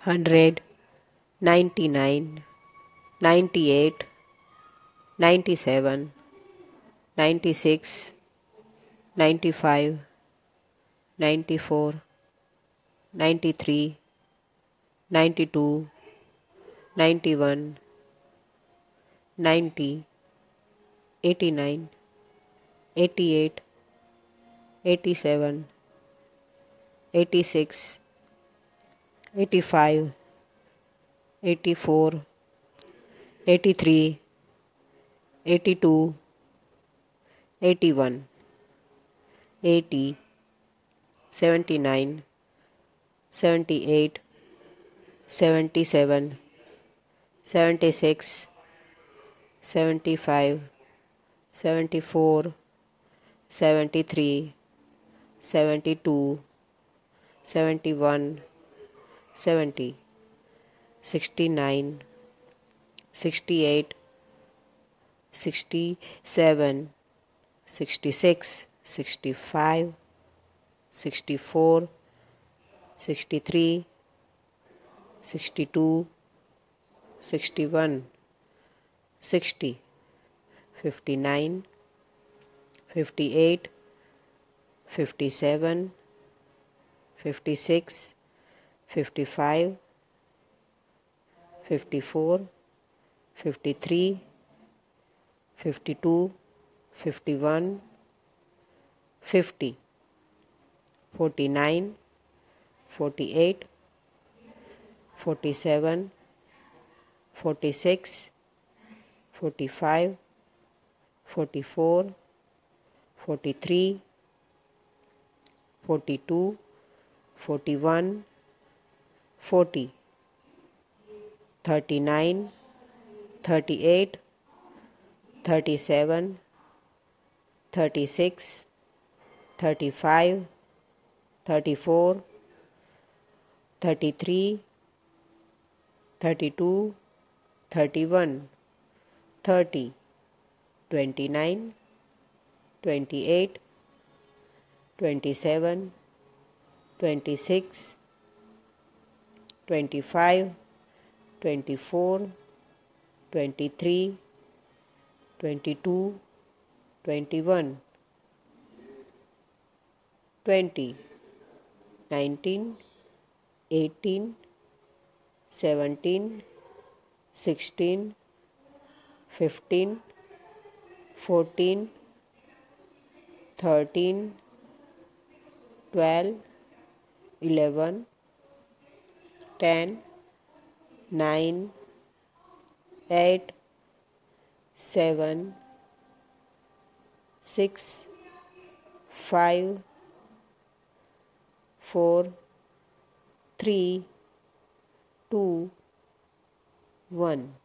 100, 99, 98, 97, 96, 95, 94, 93, 92, 91, 90, 89, 88, 87, 86, 85, 84, 83, 82, 81, 80, 79, 78, 77, 76, 75, 74, 73, 72, 71, 70, 69, 68, 67, 66, 65, 64, 63, 62, 61, 60, 59, 58, 57, 56, 55, 54, 53, 52, 51, 50, 49, 48, 47, 46, 45, 44, 43, 42, 41, 40, 39, 38, 37, 36, 35, 34, 33, 32, 31, 30, 29, 28, 27, 26, 25, 24, 23, 22, 21, 20, 19, 18, 17, 16, 15, 14, 13, 12, 11, 10, 9, 8, 7, 6, 5, 4, 3, 2, 1.